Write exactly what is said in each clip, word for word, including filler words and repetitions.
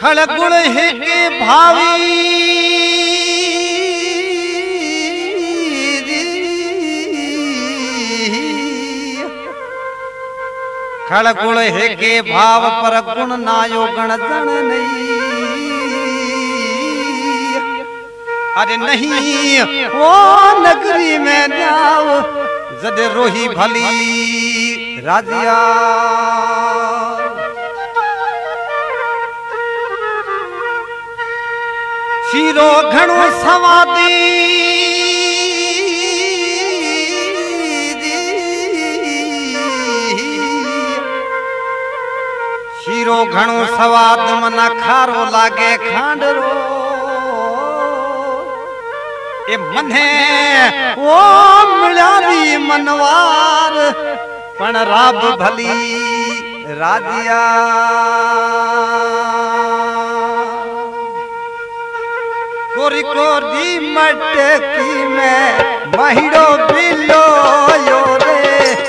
खड़गुण है के भावी खड़गुण है के भाव पर गुण नायो गण जन नहीं। अरे नहीं वो नगरी में जाओ जद रोही भली राजिया शीरो घणो सवादी शीरो घणो सवाद मना खारो लागे खांडरो ए मने वो मिलारी मनवार पण राब भली राजिया कोरी कोरी मटकी में महिड़ो बिलो यो रे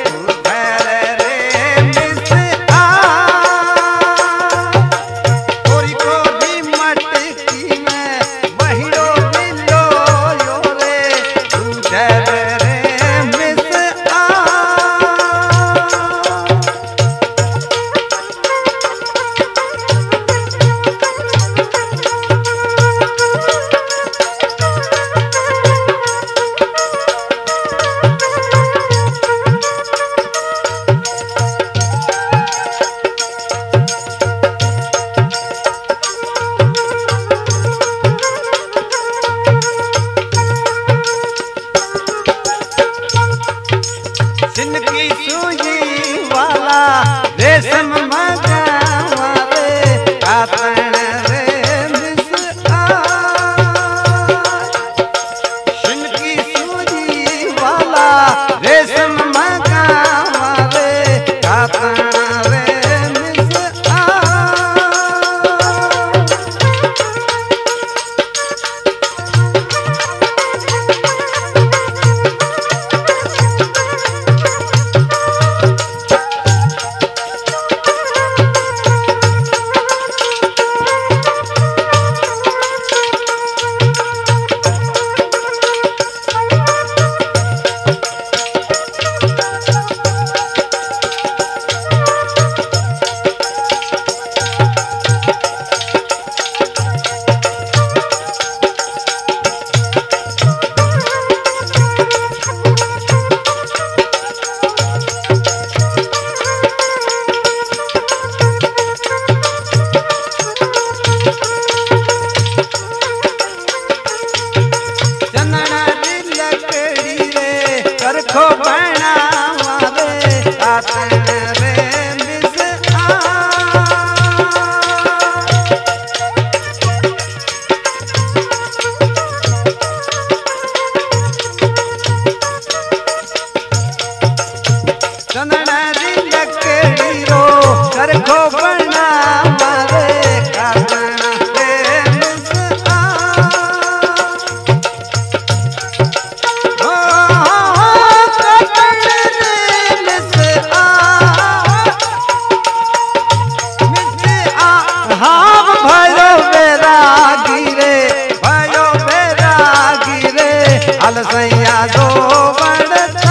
रेशम मगावे कातण रे मिसआ शिनकी सूजी वाला रेशम मगावे कातण रे मिसआ अलसैया दो बड़ता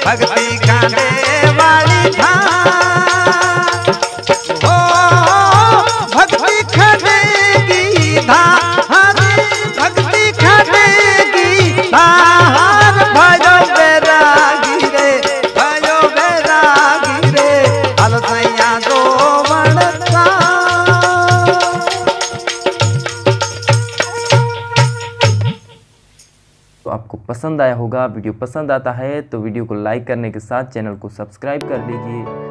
भक्ति खाने वाली धाम ओ भक्ति खानेगी धाम भक्ति खानेगी धाम भयो बैरागी रे भयो बैरागी रे अलसैया दो बनता। तो आपको पसंद आया होगा। वीडियो पसंद आता है तो वीडियो को लाइक करने के साथ चैनल को सब्सक्राइब कर लीजिए।